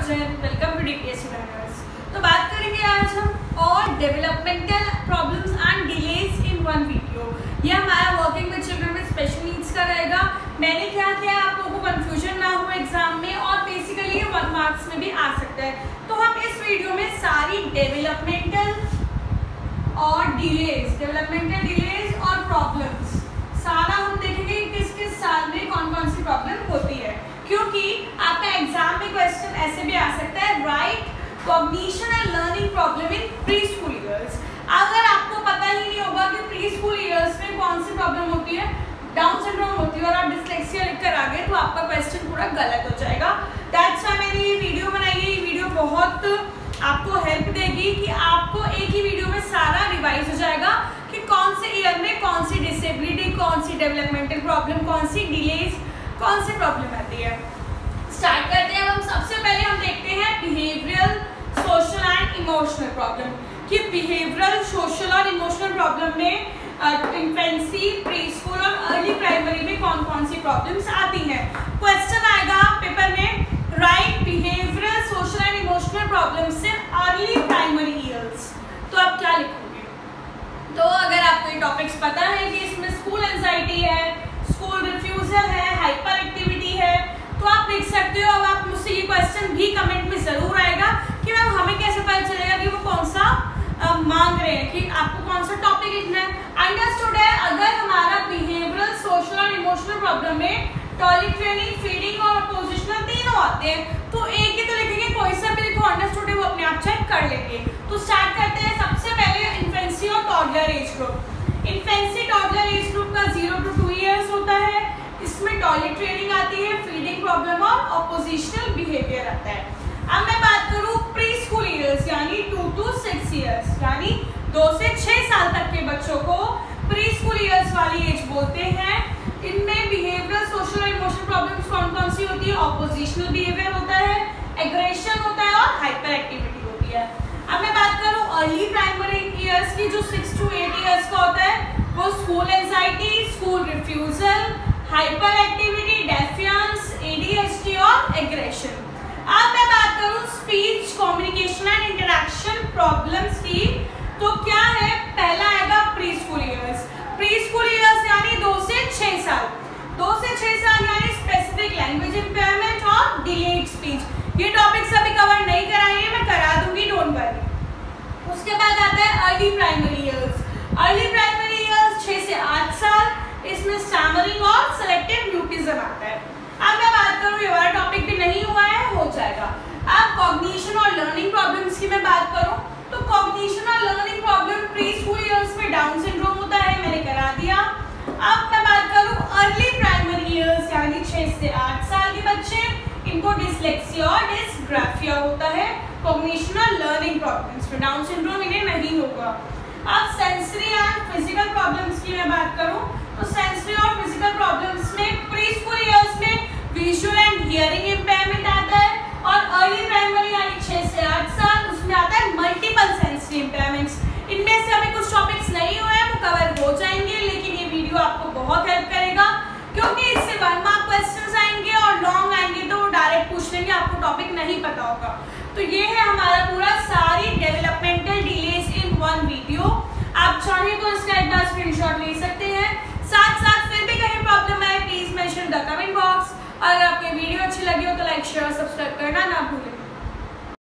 Arjun, welcome to DPSC learners. तो बात करेंगे आज हम और developmental problems and delays in one video. ये हमारा working with children with special needs का रहेगा। मैंने क्या किया, आप लोगों को कंफ्यूजन ना हो एग्जाम में, और बेसिकली ये 1 मार्क्स में भी आ सकता है। तो हम इस वीडियो में सारी डेवलपमेंटल डिलेज और प्रॉब्लम्स सारा हम देखेंगे किस किस साल में कौन कौन सी प्रॉब्लम होती है, क्योंकि आपका एग्जाम में क्वेश्चन ऐसे भी आ सकता है, right cognition and learning problem in preschool years. अगर आपको पता ही नहीं होगा कि प्री स्कूल ईयर्स में कौन सी प्रॉब्लम होती है, डाउन सिंड्रोम होती है, और आप डिस्लेक्सिया लिखकर आ गए तो आपका क्वेश्चन पूरा गलत हो जाएगा। दैट्स व्हाई मैंने ये वीडियो बनाई है। ये वीडियो बहुत आपको हेल्प देगी कि आपको एक ही वीडियो में सारा रिवाइज हो जाएगा कि कौन से ईयर में कौन सी डिसेबिलिटी, कौन सी डेवलपमेंटल प्रॉब्लम, कौन सी डिलेज, कौन सी प्रॉब्लम आती है। स्टार्ट करते हैं। हम सबसे पहले हम देखते हैं behavioural, social and emotional problem कि बिहेवियरल, सोशल और इमोशनल प्रॉब्लम में इन्फेंसी, प्री स्कूल और अर्ली प्राइमरी में कौन कौन सी प्रॉब्लम्स आती हैं। क्वेश्चन आएगा पेपर में, right behavioural, social and emotional problems in early primary years. तो आप क्या लिखोगे? तो अगर आपको ये टॉपिक्स पता है कि इसमें स्कूल एंजाइटी है, स्कूल रिफ्यूजल है, हाइपर एक्टिविटी है, तो आप लिख सकते हो। अब आप मुझसे ये क्वेश्चन भी कमेंट में जरूर आएगा कि मैम हमें कैसे पता चलेगा कि वो कौन सा मांग रहे हैं, कि आपको कौन सा टॉपिक लिखना है। अंडरस्टूड है। अगर हमारा बिहेवियरल, सोशल और इमोशनल प्रॉब्लम में टॉयलेट ट्रेनिंग, फीडिंग और अपोजिशनल तीनों आते हैं, तो एक ही तो लिखेंगे, कोई सा भी लिखो, अंडरस्टूड है, वो अपने आप चेक कर लेंगे। तो स्टार्ट करते हैं। सबसे पहले इन्फेंसी और toddler age group. Infancy toddler age group का 0 to 2 ईयर्स होता है। इसमें टॉयलेट ट्रेनिंग आती है, फीडिंग प्रॉब्लम और अपोजिशनल बिहेवियर आता है। अब मैं बात करूं प्री स्कूल ईयर्स यानी 2 to 6 ईयर्स, यानी 2 से 6 साल तक के बच्चों को प्री स्कूल ईयर्स वाली एज बोलते हैं। इनमें बिहेवियरल, सोशल और इमोशनल प्रॉब्लम्स कौन कौन सी होती है? ऑपोजिशनल बिहेवियर होता है, एग्रेशन होता है और हाइपर एक्टिविटी होती है। अब मैं बात करूं अर्ली प्राइमरी ईयर्स की, जो 6 to 8 ईयर्स का होता है, वो school anxiety, school refusal, hyperactivity, defiance, ADHD और एग्रेशन। अब मैं बात करूं speech, communication and interaction problems की, तो क्या है? पहला आएगा preschool years. Preschool years यानी 2 से 6 साल। 2 से 6 साल यानी स्पेसिफिक लैंग्वेज इम्पेयरमेंट और डिलेड स्पीच। ये टॉपिक्स अभी कवर नहीं कराए हैं, मैं करा दूंगी, डोंट वरी। उसके बाद आता है early primary years. Early primary years 6 से 8 साल। इसमें स्टैमरिंग और सेलेक्टिव म्यूटिज्म आता है। अब मैं बात करूं, ये वाला टॉपिक भी नहीं हुआ है, हो जाएगा। अब कॉग्निशन और लर्निंग प्रॉब्लम्स की मैं बात करूं, तो कॉग्निशन और learning problem preschool years में डाउन सिंड्रोम होता है, मैंने करा दिया। अब मैं बात करूं अर्ली प्राइमरी ईयर्स यानी 6 से 8 साल के बच्चे, इनको डिस्लेक्सिया और डिस्ग्राफिया होता है। कॉग्निशन और लर्निंग प्रॉब्लम्स में डाउन सिंड्रोम इन्हें नहीं होगा। अब सेंसरी एंड फिजिकल प्रॉब्लम्स की मैं बात करूं, तो सेंसरी और फिजिकल प्रॉब्लम्स में प्री स्कूल ईयर्स में विजुअल एंड हियरिंग इम्पेयरमेंट आता है, और अर्ली प्राइमरी यानी 6 से 8 साल, उसमें आता है मल्टीपल सेंसरी इम्पेयरमेंट्स। इनमें से अभी कुछ टॉपिक्स नहीं हुए हैं, वो कवर हो जाएंगे, लेकिन ये वीडियो आपको बहुत हेल्प करेगा, क्योंकि इससे 1 मार्क क्वेश्चंस आएंगे और लॉन्ग आएंगे तो वो डायरेक्ट पूछ लेंगे, आपको टॉपिक नहीं पता होगा। तो ये है हमारा पूरा सारी डेवलपमेंटल डिलेज इन 1 वीडियो। आप चाहें तो इसका एक बार स्क्रीनशॉट ले सकते हैं। साथ साथ फिर भी कहीं प्रॉब्लम आए, please mention the comment box. और अगर आपकी वीडियो अच्छी लगी हो तो लाइक, शेयर और सब्सक्राइब